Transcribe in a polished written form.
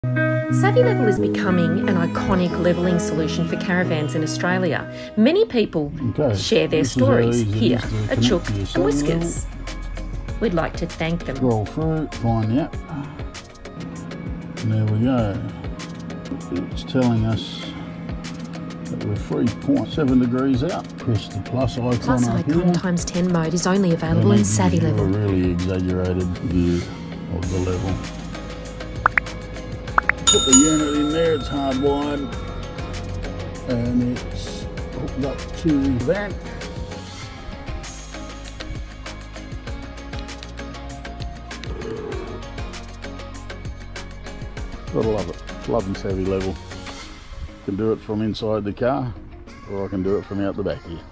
SavvyLevel is becoming an iconic levelling solution for caravans in Australia. Many people share their stories here at Chook and Whiskers. We'd like to thank them. Scroll through, find the app. And there we go. It's telling us that we're 3.7 degrees out. Press the plus icon Plus up icon here. times 10 mode is only available in SavvyLevel. A really exaggerated view of the level. Put the unit in there, it's hardwired, and it's hooked up to the van. Gotta love it. Loving SavvyLevel. Can do it from inside the car, or I can do it from out the back here.